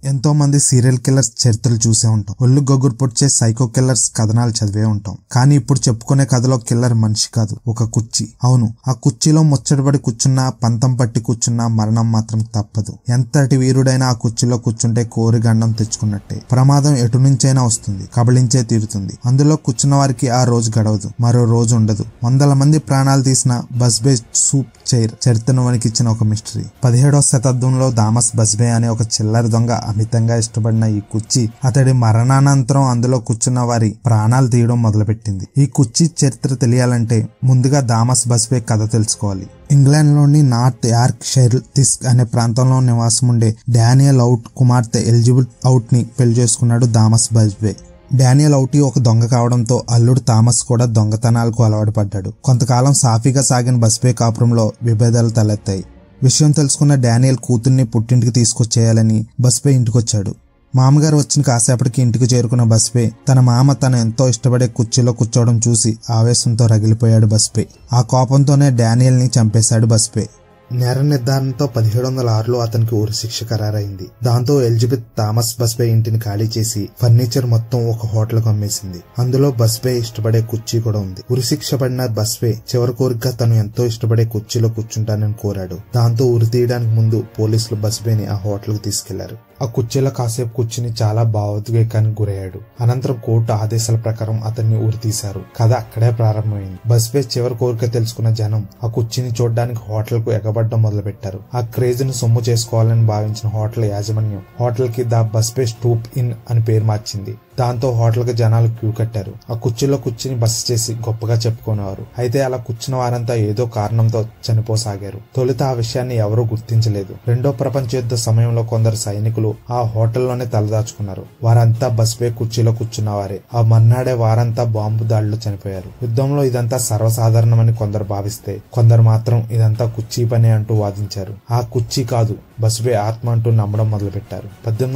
ఎంతో మంది serial killers చరిత్రలు చూసే ఉంటాం. ఒళ్ళు గొగ్గురు పొడిచే సైకో కిల్లర్స్ కథనాలు చదివే ఉంటాం. కానీ ఇప్పుడు చెప్పుకునే కథలో కిల్లర్ మనిషి కాదు, ఒక కుర్చీ. అవును, ఆ కుర్చీలో ముచ్చటపడి కూర్చున్నా, పంతం పట్టి కూర్చున్నా మరణం మాత్రం తప్పదు. ఎంతటి వీరుడైనా ఆ కుర్చీలో కూర్చుంటే కోరి గండం తెచ్చుకున్నట్టే. ప్రమాదం ఎటు నుంచైనా వస్తుంది, కబళించే తీరుతుంది. అందులో కూర్చున్న వారికి ఆ రోజు గడవదు, మరో రోజు ఉండదు. వందల మంది ప్రాణాలు తీసిన బస్బే సూప్ చైర్ చరిత్రను వణికిచ్చిన ఒక మిస్టరీ. 17వ శతాబ్దంలో థామస్ బస్బే అనే ఒక చిల్లర దొంగ అమితంగా ఇష్టపడిన ఈ కుర్చీ అతడి మరణానంతరం అందులో కూర్చున్న వారి ప్రాణాలు తీయడం మొదలుపెట్టింది. ఈ కుర్చీ చరిత్ర తెలియాలంటే ముందుగా థామస్ బస్బే కథ తెలుసుకోవాలి. ఇంగ్లాండ్ లోని నార్త్ యార్క్ షైర్ థిస్క్ అనే ప్రాంతంలో నివాసం ఉండే డానియల్ అవుట్ కుమార్తె ఎలిజబెత్ అవుట్ ని పెళ్లి చేసుకున్నాడు థామస్ బస్బే. డానియల్ అవుటీ ఒక దొంగ కావడంతో అల్లుడు థామస్ కూడా దొంగతనాలకు అలవాటు పడ్డాడు. కొంతకాలం సాఫీగా సాగిన బస్బే కాపురంలో విభేదాలు తలెత్తాయి. విషయం తెలుసుకున్న డానియల్ కూతుర్ని పుట్టింటికి తీసుకొచ్చేయాలని బస్బే ఇంటికొచ్చాడు. మామగారు వచ్చిన కాసేపటికి ఇంటికి చేరుకున్న బస్బే తన మామ తను ఎంతో ఇష్టపడే కుర్చీలో కూర్చోవడం చూసి ఆవేశంతో రగిలిపోయాడు బస్బే. ఆ కోపంతోనే డానియల్ ని చంపేశాడు బస్బే. నేర నిర్ధారణతో 1706లో అతనికి ఉరిశిక్ష ఖరారైంది. దాంతో ఎలిజబెత్ థామస్ బస్బే ఇంటిని ఖాళీ చేసి ఫర్నిచర్ మొత్తం ఒక హోటల్కు అమ్మేసింది. అందులో బస్బే ఇష్టపడే కుర్చీ కూడా ఉంది. ఉరిశిక్ష పడిన బస్బే చివరి కోరిక తను ఎంతో ఇష్టపడే కుర్చీలో కూర్చుంటానని కోరాడు. దాంతో ఉరి తీయడానికి ముందు పోలీసులు బస్బేని ఆ హోటల్కు తీసుకెళ్లారు. ఆ కుర్చీలో కాసేపు కూర్చుని చాలా భావోద్వేగానికి గురయ్యాడు. అనంతరం కోర్టు ఆదేశాల ప్రకారం అతన్ని ఉరి తీశారు. కథ అక్కడే ప్రారంభమైంది. బస్బే చివరి కోరిక తెలుసుకున్న జనం ఆ కుర్చీని చూడడానికి హోటల్ కు ఎగబడ్డం మొదలుపెట్టారు. ఆ క్రేజ్ ను సొమ్ము చేసుకోవాలని భావించిన హోటల్ యాజమాన్యం హోటల్ కి ద బస్బే స్టూప్ ఇన్ అని పేరు మార్చింది. దాంతో హోటల్ కి జనాలు క్యూ కట్టారు. ఆ కుర్చీలో కూర్చుని బస చేసి గొప్పగా చెప్పుకునేవారు. అయితే అలా కూర్చున్న వారంతా ఏదో కారణంతో చనిపోసాగారు. తొలుత ఆ విషయాన్ని ఎవరూ గుర్తించలేదు. రెండో ప్రపంచ యుద్ధ సమయంలో కొందరు సైనికులు ఆ హోటల్లోనే తలదాచుకున్నారు. వారంతా బస్బే కుర్చీలో కూర్చున్నవారే. ఆ మర్నాడే వారంతా బాంబు దాడిలో చనిపోయారు. యుద్ధంలో ఇదంతా సర్వసాధారణమని కొందరు భావిస్తే, కొందరు మాత్రం ఇదంతా కుర్చీ పనే అంటూ వాదించారు. ఆ కుర్చీ కాదు, బస్బే ఆత్మ అంటూ నమ్మడం మొదలుపెట్టారు.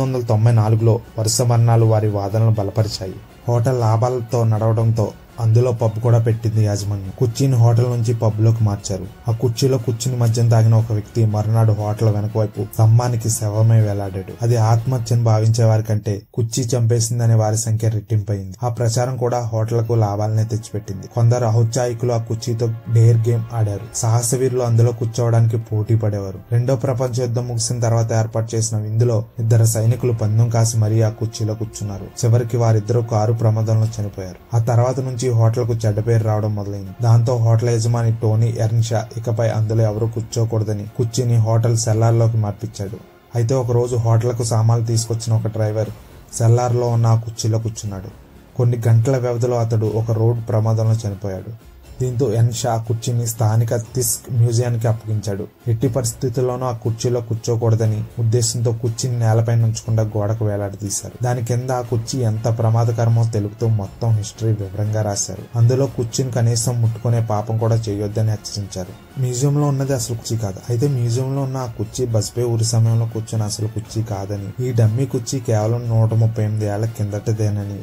1894లో వరుస మరణాలు వారి వాదనలు బలపరిచాయి. హోటల్ లాభాలతో నడవడంతో అందులో పబ్ కూడా పెట్టింది యాజమాన్యం. కుర్చీని హోటల్ నుంచి పబ్ లోకి మార్చారు. ఆ కుర్చీలో కూర్చుని మద్యం తాగిన ఒక వ్యక్తి మరునాడు హోటల్ వెనక వైపు స్తంభానికి శవమై వేలాడాడు. అది ఆత్మహత్యను భావించే వారి కంటే కుర్చీ చంపేసిందనే వారి సంఖ్య రెట్టింపైంది. ఆ ప్రచారం కూడా హోటల్ కు లాభాలనే తెచ్చిపెట్టింది. కొందరు ఔత్సాహికులు ఆ కుర్చీతో డేర్ గేమ్ ఆడారు. సాహసవీరులు అందులో కూర్చోవడానికి పోటీ పడేవారు. రెండో ప్రపంచ యుద్ధం ముగిసిన తర్వాత ఏర్పాటు చేసిన విందులో 2 సైనికులు పందెం కాసి మరీ ఆ కుర్చీలో కూర్చున్నారు. చివరికి వారిద్దరూ కారు ప్రమాదంలో చనిపోయారు. ఆ తర్వాత నుంచి హోటల్ కు చెడ్డ పేరు రావడం మొదలైంది. దాంతో హోటల్ యజమాని టోనీ ఎర్న్షా ఇకపై అందులో ఎవరూ కూర్చోకూడదని కుర్చీని హోటల్ సెల్లార్లోకి మార్పించాడు. అయితే ఒక రోజు హోటల్ కు సామాన్లు తీసుకొచ్చిన ఒక డ్రైవర్ సెల్లార్లో ఉన్న ఆ కుర్చీలో కూర్చున్నాడు. కొన్ని గంటల వ్యవధిలో అతడు ఒక రోడ్డు ప్రమాదంలో చనిపోయాడు. దీంతో ఎన్షా ఆ కుర్చీని స్థానిక థిస్క్ మ్యూజియానికి అప్పగించాడు. ఎట్టి పరిస్థితుల్లోనూ ఆ కుర్చీలో కూర్చోకూడదని ఉద్దేశంతో కుర్చీని నేలపై ఉంచకుండా గోడకు వేలాడదీశారు. దాని కింద ఆ కుర్చీ ఎంత ప్రమాదకరమో తెలుపుతూ మొత్తం హిస్టరీ వివరంగా రాశారు. అందులో కుర్చీని కనీసం ముట్టుకునే పాపం కూడా చేయొద్దని హెచ్చరించారు. మ్యూజియంలో ఉన్నది అసలు కుర్చీ కాదు. అయితే మ్యూజియంలో ఉన్న ఆ కుర్చీ బస్బే ఉరి సమయంలో కూర్చున్న అసలు కుర్చీ కాదని, ఈ డమ్మీ కుర్చీ కేవలం 138 ఏళ్ల కిందటదేనని,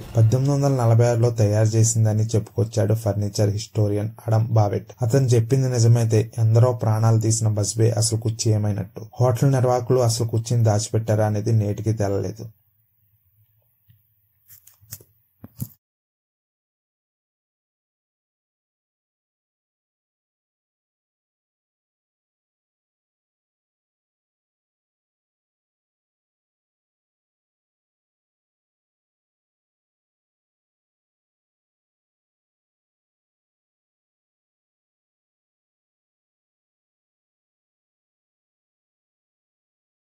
1846లో తయారు చేసిందని చెప్పుకొచ్చాడు ఫర్నిచర్ హిస్టోరియన్ అడమ్ బావెట్. అతను చెప్పింది నిజమైతే ఎందరో ప్రాణాలు తీసిన బస్బే అసలు కుర్చీ ఏమైనట్టు? హోటల్ నిర్వాహకులు అసలు కుర్చీని దాచిపెట్టారా అనేది నేటికి తేలలేదు.